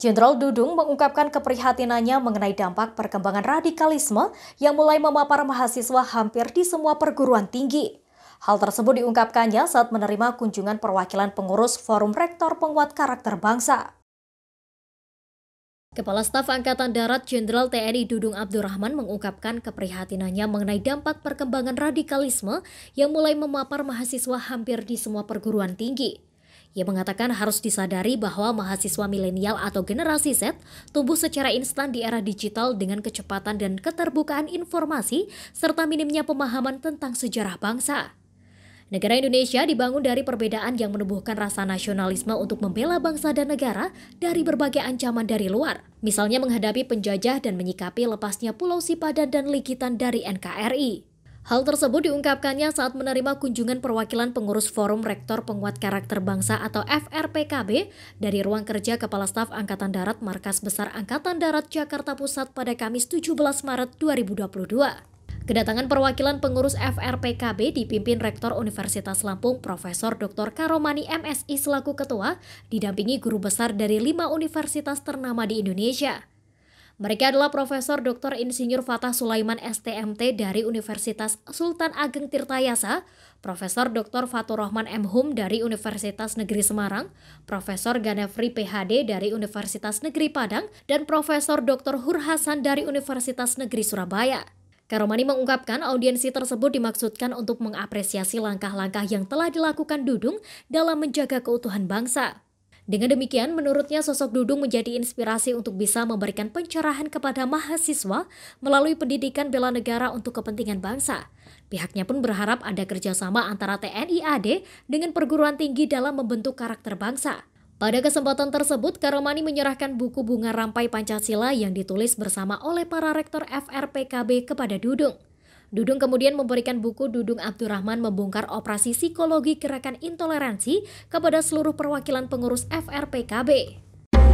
Jenderal Dudung mengungkapkan keprihatinannya mengenai dampak perkembangan radikalisme yang mulai memapar mahasiswa hampir di semua perguruan tinggi. Hal tersebut diungkapkannya saat menerima kunjungan perwakilan pengurus Forum Rektor Penguat Karakter Bangsa. Kepala Staf Angkatan Darat Jenderal TNI Dudung Abdurrahman mengungkapkan keprihatinannya mengenai dampak perkembangan radikalisme yang mulai memapar mahasiswa hampir di semua perguruan tinggi. Ia mengatakan harus disadari bahwa mahasiswa milenial atau generasi Z tumbuh secara instan di era digital dengan kecepatan dan keterbukaan informasi serta minimnya pemahaman tentang sejarah bangsa. Negara Indonesia dibangun dari perbedaan yang menumbuhkan rasa nasionalisme untuk membela bangsa dan negara dari berbagai ancaman dari luar. Misalnya menghadapi penjajah dan menyikapi lepasnya Pulau Sipadan dan Likitan dari NKRI. Hal tersebut diungkapkannya saat menerima kunjungan perwakilan pengurus Forum Rektor Penguat Karakter Bangsa atau FRPKB dari ruang kerja Kepala Staf Angkatan Darat Markas Besar Angkatan Darat Jakarta Pusat pada Kamis 17 Maret 2022. Kedatangan perwakilan pengurus FRPKB dipimpin Rektor Universitas Lampung Profesor Dr. Karomani MSI selaku ketua, didampingi guru besar dari 5 universitas ternama di Indonesia. Mereka adalah Profesor Dr. Insinyur Fatah Sulaiman STMT dari Universitas Sultan Ageng Tirtayasa, Profesor Dr. Fatur Rahman M. Hum dari Universitas Negeri Semarang, Profesor Ganefri PhD dari Universitas Negeri Padang, dan Profesor Dr. Hur Hasan dari Universitas Negeri Surabaya. Karomani mengungkapkan audiensi tersebut dimaksudkan untuk mengapresiasi langkah-langkah yang telah dilakukan Dudung dalam menjaga keutuhan bangsa. Dengan demikian, menurutnya sosok Dudung menjadi inspirasi untuk bisa memberikan pencerahan kepada mahasiswa melalui pendidikan bela negara untuk kepentingan bangsa. Pihaknya pun berharap ada kerjasama antara TNI AD dengan perguruan tinggi dalam membentuk karakter bangsa. Pada kesempatan tersebut, Karomani menyerahkan buku Bunga Rampai Pancasila yang ditulis bersama oleh para rektor FRPKB kepada Dudung. Dudung kemudian memberikan buku Dudung Abdurrahman membongkar operasi psikologi gerakan intoleransi kepada seluruh perwakilan pengurus FRPKB.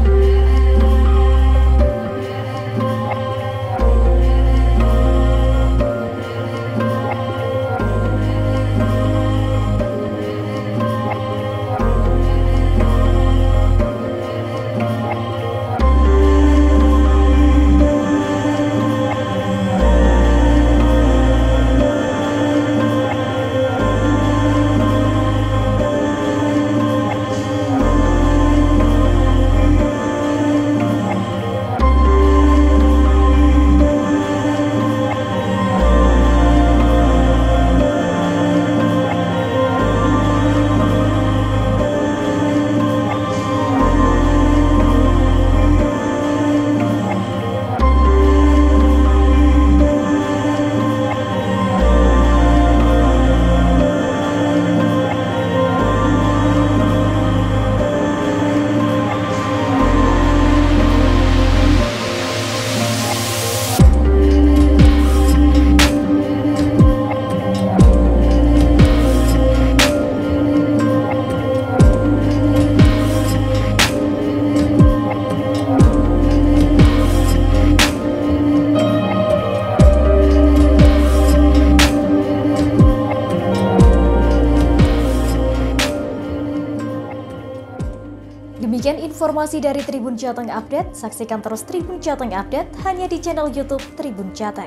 Demikian informasi dari Tribun Jateng Update. Saksikan terus Tribun Jateng Update hanya di channel YouTube Tribun Jateng.